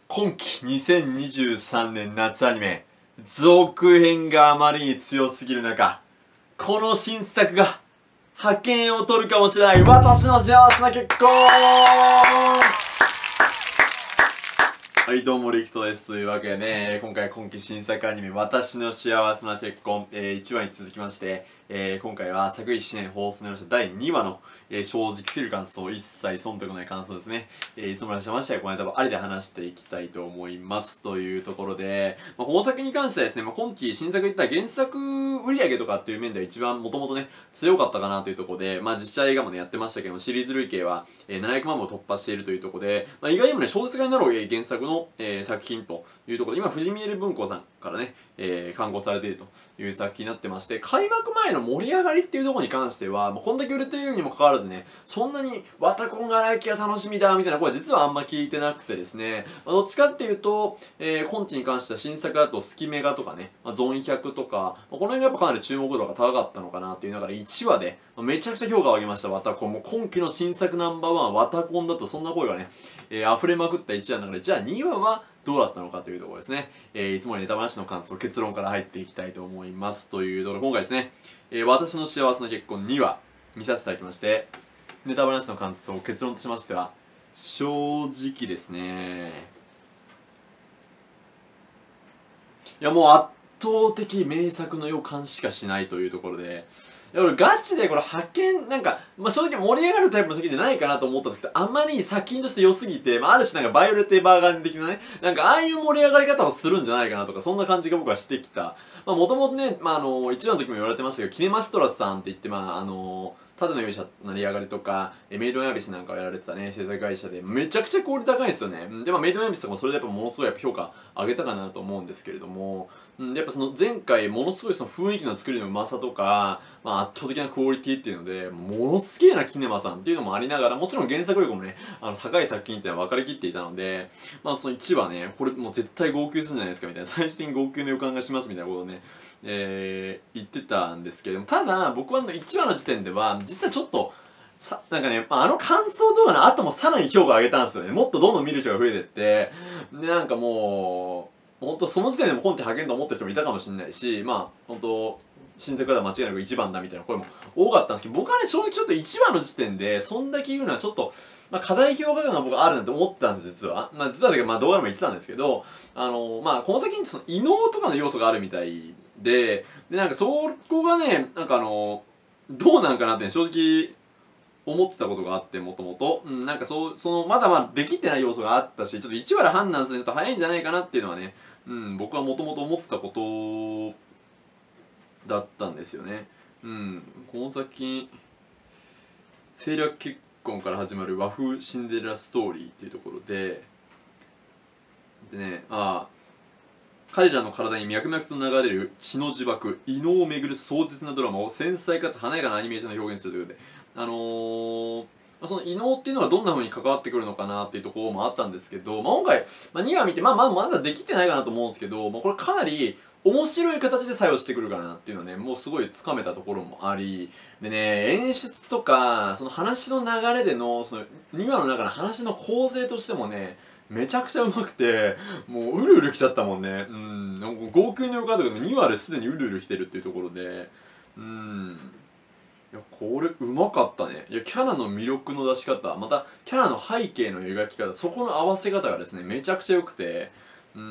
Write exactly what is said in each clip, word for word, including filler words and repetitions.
今期にせんにじゅうさんねん夏アニメ続編があまりに強すぎる中、この新作が覇権を取るかもしれない私の幸せな結婚。はい、どうもリキトです。というわけでね、今回今期新作アニメ私の幸せな結婚、えー、いちわに続きまして、えー、今回は昨いちねん放送になりましただいにわの、えー、正直すぎる感想、一切忖度のない感想ですね。えー、いつも話しましたが、この間もありで話していきたいと思います。というところで、まあ、この作に関してはですね、まあ、今期新作言ったら原作売上とかっていう面では一番もともとね、強かったかなというところで、まあ実写映画もね、やってましたけども、シリーズ累計は、えー、ななひゃくまん部を突破しているというところで、まあ、意外にもね、小説家になろう原作の、えー、作品というところで、今、藤見エル文庫さんからね、えー、刊行されているという作品になってまして、開幕前の盛り上がりっていうところに関しては、まあ、こんだけ売れているにもかかわらずね、そんなに、ワタコンが来期が楽しみだ、みたいな声は実はあんま聞いてなくてですね、まあ、どっちかっていうと、えー、今期に関しては新作だと、スキメガとかね、まあ、ゾンひゃくとか、まあ、この辺がやっぱかなり注目度が高かったのかなっていう中で、いちわで、まあ、めちゃくちゃ評価を上げました、ワタコン。もう今期の新作ナンバーワン、ワタコンだとそんな声がね、えー、溢れまくったいちわの中で、じゃあにわは、どうだったのかというところですね。えー、いつものネタ話の感想、結論から入っていきたいと思います。というところで、今回ですね、えー、私の幸せな結婚にわ見させていただきまして、ネタ話の感想、結論としましては、正直ですね。いや、もう圧倒的名作の予感しかしないというところで、いや俺ガチでこれ派遣なんか、まあ、正直盛り上がるタイプの作品じゃないかなと思ったんですけど、あまり作品として良すぎて、まあ、ある種なんかバイオレット・エヴァーガーデン的なね、なんかああいう盛り上がり方をするんじゃないかなとか、そんな感じが僕はしてきた。まあもともとね、まああの、いちわの時も言われてましたけど、キネマシトラスさんって言って、まああの、盾の勇者成り上がりとか、メイドインアビスなんかをやられてたね、制作会社で、めちゃくちゃクオリティ高いんですよね。で、まあメイドインアビスとかもそれでやっぱものすごいやっぱ評価上げたかなと思うんですけれども、うん、やっぱその前回ものすごいその雰囲気の作りのうまさとか、まあ圧倒的なクオリティっていうので、ものすげえなキネマさんっていうのもありながら、もちろん原作力もね、あの高い作品っていうのは分かりきっていたので、まあそのいちわね、これもう絶対号泣するんじゃないですかみたいな、最終的に号泣の予感がしますみたいなことをね、えー、言ってたんですけれども、ただ僕はあのいちわの時点では、実はちょっと、さ、なんかね、あの感想動画の後もさらに評価を上げたんですよね。もっとどんどん見る人が増えてって、で、なんかもう、ほんとその時点でも今期派遣と思ってる人もいたかもしれないし、まあ、ほんと、新作では間違いなくいちばんだみたいな声も多かったんですけど、僕はね、正直ちょっといちわの時点で、そんだけ言うのはちょっと、まあ、過大評価感が僕はあるなって思ってたんです、実は。まあ、実はだけど、まあ、動画でも言ってたんですけど、あの、まあ、この先にその異能とかの要素があるみたいで、で、なんかそこがね、なんかあの、どうなんかなって、ね、正直、思ってたことがあって、もともと。うん、なんかそう、その、まだまだできてない要素があったし、ちょっといちわで判断すると早いんじゃないかなっていうのはね、うん、僕はもともと思ってたことだったんですよね。うん、この先、政略結婚から始まる和風シンデレラストーリーっていうところで、でね、ああ、彼らの体に脈々と流れる血の呪縛、異能をめぐる壮絶なドラマを繊細かつ華やかなアニメーションで表現するということで、あのー、まあ、その異能っていうのはどんな風に関わってくるのかなっていうところもあったんですけど、まあ、今回、まあ、にわ見て、まあ、まあ、まだできてないかなと思うんですけど、まあ、これかなり面白い形で作用してくるからなっていうのはね、もうすごいつかめたところもあり、でね、演出とか、その話の流れでの、そのにわの中の話の構成としてもね、めちゃくちゃうまくて、もううるうるきちゃったもんね。うん。なんか号泣の予感とかでもにわですでにうるうるきてるっていうところで、うん。いや、これうまかったね。いや、キャラの魅力の出し方、またキャラの背景の描き方、そこの合わせ方がですね、めちゃくちゃ良くて、うん。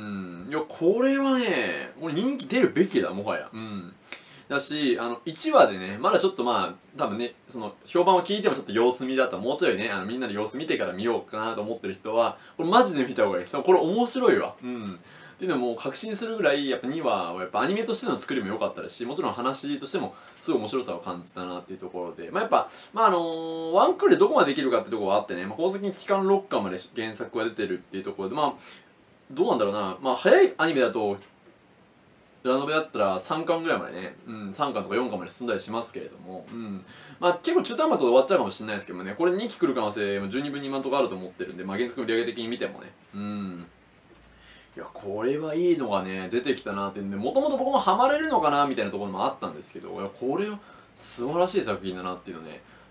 いや、これはね、もう人気出るべきだ、もはや。うん。だし、あの、いちわでね、まだちょっとまあ、多分ね、その、評判を聞いてもちょっと様子見だったら、もうちょいね、あの、みんなで様子見てから見ようかなと思ってる人は、これマジで見た方がいいです。これ面白いわ。うん。っていうのも確信するぐらい、やっぱにわはやっぱアニメとしての作りも良かったですし、もちろん話としてもすごい面白さを感じたなっていうところで、まあやっぱ、まああのー、ワンクールでどこまでできるかってところがあってね、まあ、宝石に期間ろっかんまで原作が出てるっていうところで、まあ、どうなんだろうな、まあ早いアニメだと、ラノベだったらさんかんぐらいまでね、うん、さんかんとかよんかんまで進んだりしますけれども、うん。まあ結構中途半端と終わっちゃうかもしれないですけどもね、これにき来る可能性も十二分に今のところあると思ってるんで、まあ原作売上的に見てもね、うん。いや、これはいいのがね、出てきたなっていうんで、もともと僕もハマれるのかなみたいなところもあったんですけど、いや、これは素晴らしい作品だなっていうのね、あ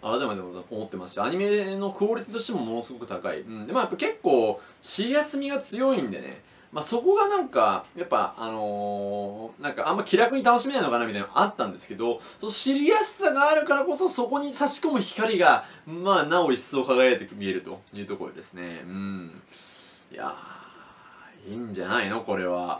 改めて思ってますし、アニメのクオリティとしてもものすごく高い。うん。で、まあやっぱ結構、シリアス味が強いんでね、まあそこがなんか、やっぱ、あのー、なんかあんま気楽に楽しめないのかなみたいなのあったんですけど、そのシリアスさがあるからこそそこに差し込む光が、まあなお一層輝いて見えるというところですね。うん。いやー、いいんじゃないのこれは。うん、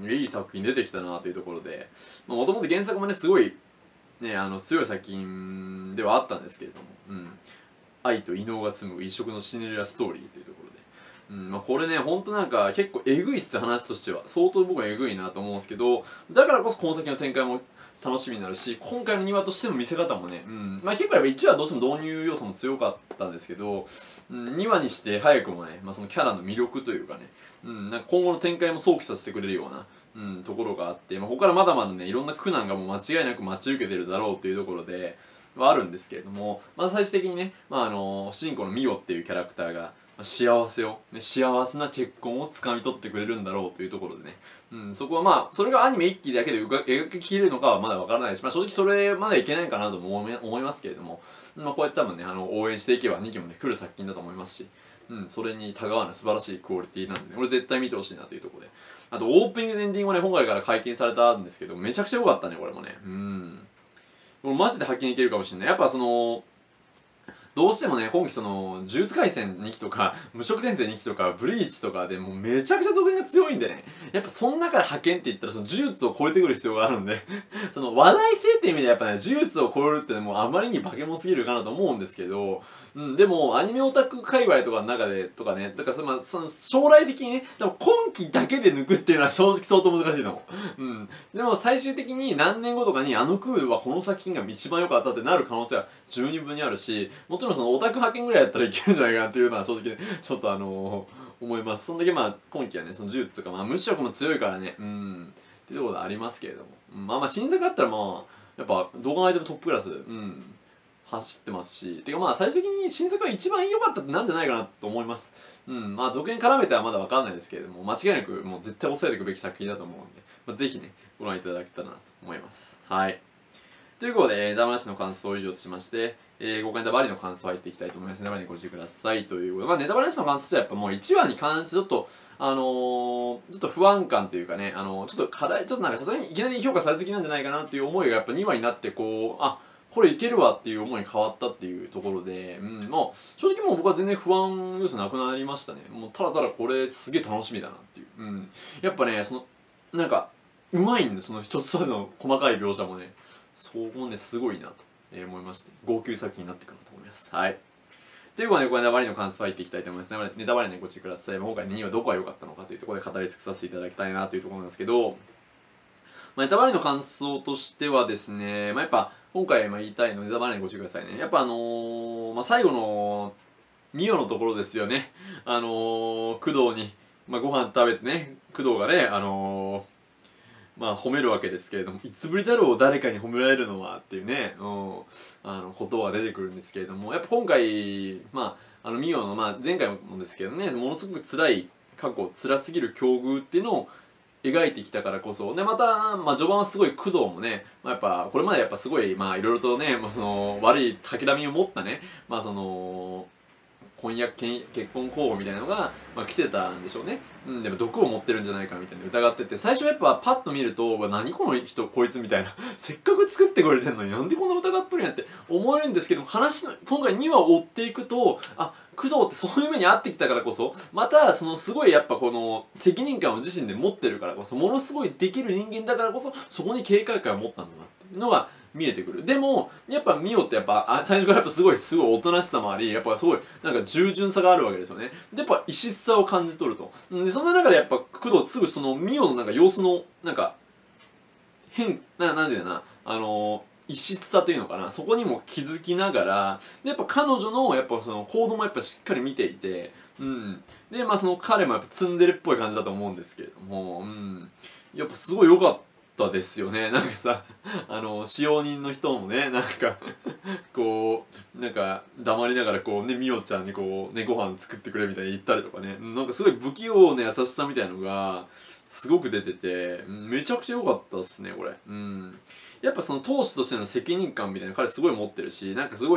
いい作品出てきたなというところで。もともと原作もね、すごい、ね、あの、強い作品ではあったんですけれども、うん。愛と異能が紡ぐ異色のシンデレラストーリーというところで。うん、まあこれね、ほんとなんか結構えぐいっす話としては。相当僕はえぐいなと思うんですけど、だからこそこの先の展開も楽しみになるし、今回のにわとしても見せ方もね、うん、まあ結構やっぱいちわはどうしても導入要素も強かったんですけど、うん、にわにして早くもね、まあそのキャラの魅力というかね、うん、なんか今後の展開も想起させてくれるような、うん、ところがあって、まあここからまだまだね、いろんな苦難がもう間違いなく待ち受けてるだろうっていうところで、はあるんですけれども、まあ最終的にね、まああの、主人公のミオっていうキャラクターが、幸せを、ね、幸せな結婚をつかみ取ってくれるんだろうというところでね、うん、そこはまあ、それがアニメ一期だけで描ききれるのかはまだわからないし、まあ正直それまでいけないかなとも思いますけれども、まあこうやって多分ね、あの、応援していけばにきもね、来る作品だと思いますし、うん、それにたがわぬ素晴らしいクオリティなんで、ね、これ絶対見てほしいなというところで。あと、オープニングとエンディングもね、今回から解禁されたんですけど、めちゃくちゃ良かったね、これもね。うん。これマジで発見いけるかもしれない。やっぱその、どうしてもね、今期その、呪術廻戦にきとか、無色転生にきとか、ブリーチとかでもうめちゃくちゃ得意が強いんでね、やっぱその中で派遣って言ったらその呪術を超えてくる必要があるんでその話題性っていう意味でやっぱね、呪術を超えるってもうあまりに化け物すぎるかなと思うんですけど、うん、でもアニメオタク界隈とかの中で、とかね、だからその、まあ、その将来的にね、でも今期だけで抜くっていうのは正直相当難しいと思う。うん。でも最終的に何年後とかにあのクールはこの作品が一番良かったってなる可能性は十二分にあるし、もちろんそのオタク派遣ぐらいやったらいけるんじゃないかなっていうのは正直、ね、ちょっとあのー、思います。そんだけまあ今期はね、その呪術とかまあ無色も強いからね、うん、っていうところがありますけれども、うん、まあまあ新作あったらまあ、やっぱ動画の間もトップクラス、うん、走ってますし、てかまあ最終的に新作が一番良かったってなんじゃないかなと思います。うん、まあ続編絡めてはまだわかんないですけれども、間違いなくもう絶対抑えていくべき作品だと思うんで、まあ、ぜひね、ご覧いただけたらなと思います。はい。ということで、えー、ダマなしの感想を以上としまして、えー、ごかいネタバレの感想入っていきたいと思います。ネタバレにご注意ください。ということで、まあネタバレなしの感想としてはやっぱもういちわに関してちょっと、あのー、ちょっと不安感というかね、あのー、ちょっと課題、ちょっとなんかさすがにいきなり評価されすぎなんじゃないかなっていう思いがやっぱにわになってこう、あ、これいけるわっていう思いに変わったっていうところで、うん、もう正直もう僕は全然不安要素なくなりましたね。もうただただこれすげえ楽しみだなっていう。うん。やっぱね、その、なんか、うまいんで、その一つ一つの細かい描写もね。そこもね、すごいなと思いまして、号泣作品になってくるなと思います。はい。ということで、これネタバレの感想入っていきたいと思います。ネタバレね、ご注意ください。今回にわどこが良かったのかというところで語り尽くさせていただきたいなというところなんですけど、まあ、ネタバレの感想としてはですね、まあ、やっぱ、今回言いたいのネタバレにご注意くださいね。やっぱあのー、まあ、最後の、ミオのところですよね。あのー、工藤に、まあ、ご飯食べてね、工藤がね、あのー、まあ褒めるわけですけれども、いつぶりだろう誰かに褒められるのはっていうね、うん、あのことは出てくるんですけれども、やっぱ今回、まあ、あのミオの、まあ、前回もですけどね、ものすごく辛い過去、辛すぎる境遇っていうのを描いてきたからこそ、で、また、まあ、序盤はすごい工藤もね、まあ、やっぱ、これまでやっぱすごい、まあ、いろいろとね、まあ、その、悪いたきらみを持ったね、まあ、その、婚約結婚候補みたいなのが、まあ、来てたんでしょうね。うん、でも毒を持ってるんじゃないかみたいな疑ってて、最初やっぱパッと見ると、何この人こいつみたいな、せっかく作ってくれてんのになんでこんな疑っとるんやって思えるんですけど、話の、今回にわを追っていくと、あ、工藤ってそういう目に遭ってきたからこそ、またそのすごいやっぱこの責任感を自身で持ってるからこそ、ものすごいできる人間だからこそ、そこに警戒感を持ったんだなっていうのが、見えてくる。でも、やっぱミオってやっぱ、あ最初からやっぱすごい、すごいおとなしさもあり、やっぱすごい、なんか従順さがあるわけですよね。で、やっぱ異質さを感じ取ると。で、そんな中でやっぱ工藤すぐそのミオのなんか様子の、なんか、変、な、なんていうな、あのー、異質さというのかな、そこにも気づきながら、で、やっぱ彼女の、やっぱその行動もやっぱしっかり見ていて、うん。で、まあその彼もやっぱツンデレっぽい感じだと思うんですけれども、うん。やっぱすごい良かった。ですよね。なんかさ、あの、使用人の人もね、なんかこう、なんか、黙りながらこうね、みおちゃんにこう、ね、ご飯作ってくれみたいに言ったりとかね、なんかすごい不器用な優しさみたいのが、すごく出てて、めちゃくちゃ良かったっすね、これ。うん。やっぱその当主としての責任感みたいな彼すごい持ってるし、なんかすごい、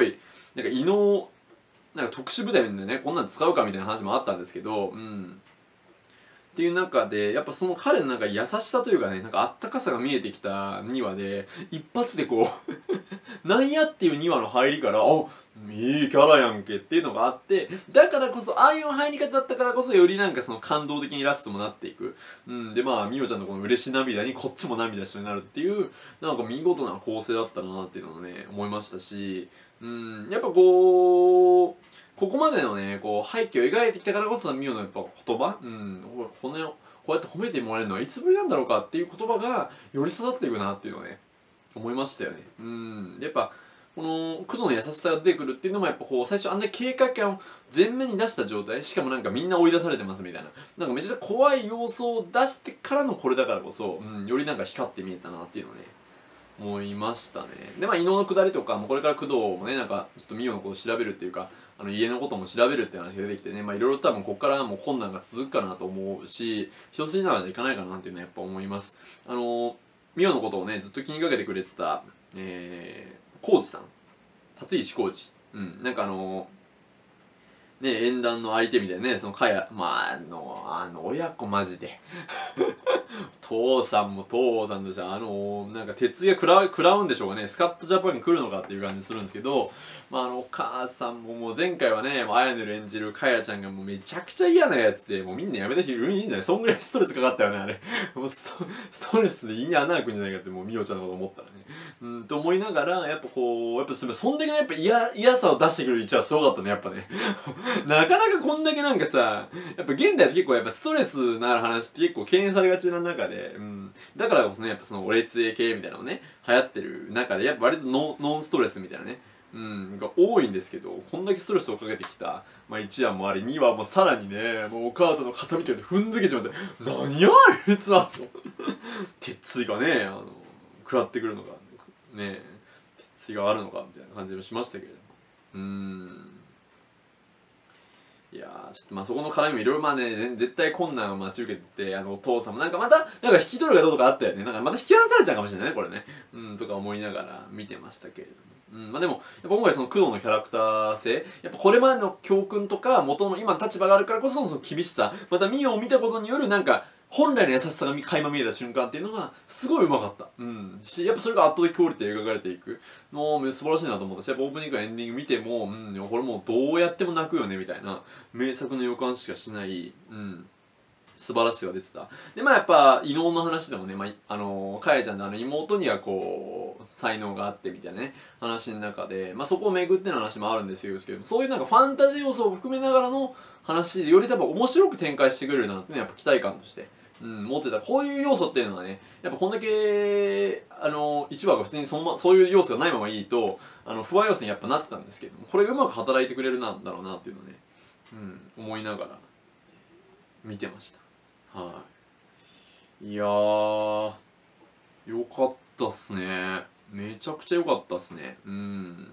なんか異能なんか特殊部隊みたいなねこんなん使うかみたいな話もあったんですけど、うんっていう中でやっぱその彼のなんか優しさというかねなんかあったかさが見えてきたにわで一発でこうなんやっていうにわの入りからあいいキャラやんけっていうのがあってだからこそああいう入り方だったからこそよりなんかその感動的にラストもなっていく、うん、でまあみおちゃんのこの嬉し涙にこっちも涙しそうになるっていうなんか見事な構成だったなっていうのをね思いましたし、うん、やっぱこうここまでのねこう背景を描いてきたからこそミオのやっぱ言葉、うん、このこうやって褒めてもらえるのはいつぶりなんだろうかっていう言葉がより育っていくなっていうのをね思いましたよね。うん、やっぱこの工藤の優しさが出てくるっていうのもやっぱこう最初あんな警戒感を前面に出した状態しかもなんかみんな追い出されてますみたいななんかめちゃくちゃ怖い要素を出してからのこれだからこそ、うん、よりなんか光って見えたなっていうのをね思いましたね。でまあ伊能のくだりとかもこれから工藤もねなんかちょっとミオのことを調べるっていうかあの家のことも調べるっていう話が出てきてねまあいろいろ多分ここからも困難が続くかなと思うし一筋縄じゃいかないかなっていうのはやっぱ思います。あのミオのことをねずっと気にかけてくれてたえー、コーチさん辰石コーチうんなんかあのね縁談の相手みたいなねそのかやまああのあの親子マジで父さんも父さんとしてあのなんか鉄が食らう食らうんでしょうかねスカットジャパンに来るのかっていう感じするんですけどまああのお母さんももう前回はねあやねる演じるかやちゃんがもうめちゃくちゃ嫌なやつでもうみんなやめた人いるんじゃないそんぐらいストレスかかったよねあれもうストストレスで胃に穴開くんじゃないかってもうみおちゃんのこと思ったらねうんと思いながらやっぱこうやっぱそんだけやっぱ嫌嫌さを出してくる位置はすごかったねやっぱねなかなかこんだけなんかさやっぱ現代って結構やっぱストレスなる話って結構敬遠されがちな中で、うん、だからこそねやっぱそのお列絵系みたいなのね流行ってる中でやっぱ割とノノンストレスみたいなねうん、が多いんですけどこんだけストレスをかけてきた、まあ、いちわもありにわもさらにねもうお母さんの肩見て踏んづけちまって何やあいつはと鉄槌がねあの食らってくるのかね鉄槌があるのかみたいな感じもしましたけれどもうーんいやーちょっとまあそこの絡みもいろいろまあね絶対困難を待ち受けててあのお父さんもなんかまたなんか引き取るかどうとかあったよねなんかまた引き離されちゃうかもしれないねこれねうんとか思いながら見てましたけれども。うん、まあでもやっぱ今回その工藤のキャラクター性やっぱこれまでの教訓とか元の今立場があるからこそのその厳しさまたミオを見たことによるなんか本来の優しさが垣間見えた瞬間っていうのがすごいうまかった、うん、しやっぱそれが圧倒的クオリティで描かれていくのも素晴らしいなと思ったしやっぱオープニングからエンディング見ても、うん、これもうどうやっても泣くよねみたいな名作の予感しかしない、うん素晴らしさが出てた。で、まあやっぱ、異能の話でもね、まあ、あのー、かやちゃんのあの妹にはこう、才能があってみたいなね、話の中で、まあそこを巡っての話もあるんですよ、けど、そういうなんかファンタジー要素を含めながらの話で、より多分面白く展開してくれるなっていうのはやっぱ期待感として、うん、持ってた。こういう要素っていうのはね、やっぱこんだけ、あのー、いちわが普通にそのま、そういう要素がないままいいと、あの、不安要素にやっぱなってたんですけども、これうまく働いてくれるなんだろうなっていうのをね、うん、思いながら見てました。はい、いやーよかったっすねめちゃくちゃよかったっすねうん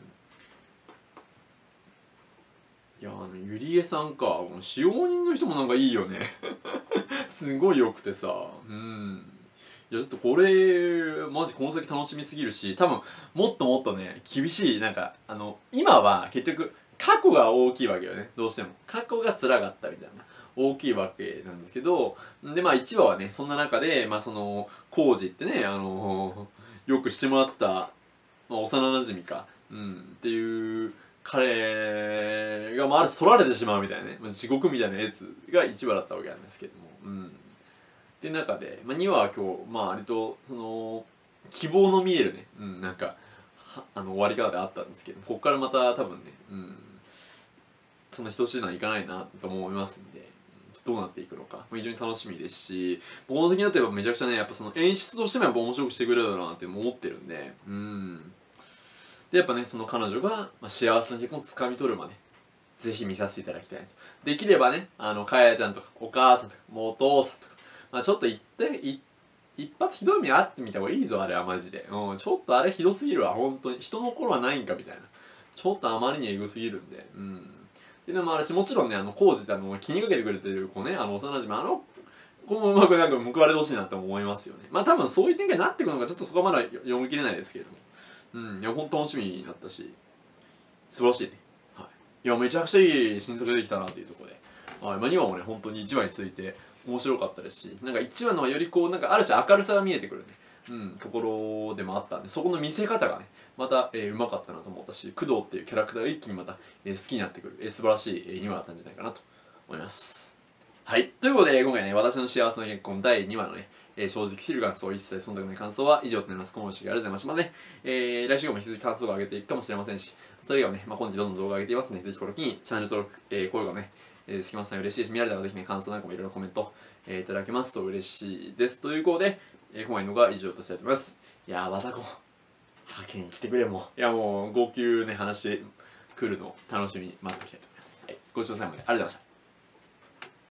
いやあのゆりえさんかこの使用人の人もなんかいいよねすごいよくてさうんいやちょっとこれマジこの先楽しみすぎるし多分もっともっとね厳しいなんかあの今は結局過去が大きいわけよねどうしても過去が辛かったみたいな大きいわけなんですけどでまあいちわはねそんな中でまあその浩二ってねあのよくしてもらってた、まあ、幼なじみか、うん、っていう彼が、まあ、ある種取られてしまうみたいなね、まあ、地獄みたいなやつがいちわだったわけなんですけども、うん、で中で、まあ、にわは今日まあ割とその希望の見えるね、うん、なんかあの終わり方であったんですけどここからまた多分ね、うん、そんな一筋縄いかないなと思いますんで。どうなっていくのか非常に楽しみですしこの時になってやっぱめちゃくちゃねやっぱその演出としてもやっぱ面白くしてくれるだろうなって思ってるんでうんでやっぱねその彼女が、まあ、幸せな結婚をつかみ取るまでぜひ見させていただきたいとできればねあのかやちゃんとかお母さんとかもうお父さんとか、まあ、ちょっと言ってい一発ひどい目あってみた方がいいぞあれはマジで、うん、ちょっとあれひどすぎるわ本当に人の頃はないんかみたいなちょっとあまりにエグすぎるんでうんっていうのもあるしもちろんねあの浩二ってあの気にかけてくれてる子ねあの幼馴染あの子もうまくなんか報われてほしいなって思いますよねまあ多分そういう展開になってくるのかちょっとそこはまだ読み切れないですけれどもうんいやほんと楽しみになったし素晴らしいね。はい。いや、めちゃくちゃいい新作出てきたなっていうところで。はい。まあ、にわもね、本当にいちわについて面白かったですし、なんかいちわのはよりこう、なんかある種明るさが見えてくるね。うん、ところでもあったんで、そこの見せ方がね、また、えー、うまかったなと思ったし、工藤っていうキャラクターが一気にまた、えー、好きになってくる、えー、素晴らしい、えー、にわだったんじゃないかなと思います。はい。ということで、今回ね、私の幸せな結婚だいにわのね、えー、正直すぎる感想、一切忖度ない感想は以上となります。今週ありがとうございました。まあね、えー、来週も引き続き感想を上げていくかもしれませんし、それ以外はね、まあ、今期どんどん動画上げていますので、ぜひこの機にチャンネル登録、えー、高評価もね、えー、つきますので嬉しいです。見られたらぜひね、感想なんかもいろいろコメント、えー、いただけますと嬉しいです。ということで、えー、今回の動画は以上としたいと思います。いやー、またこう、派遣行ってくれもう。いやもう、号泣ね、話来るのを楽しみに待っていきたいと思います。はい、ご視聴最後までありがとうございました。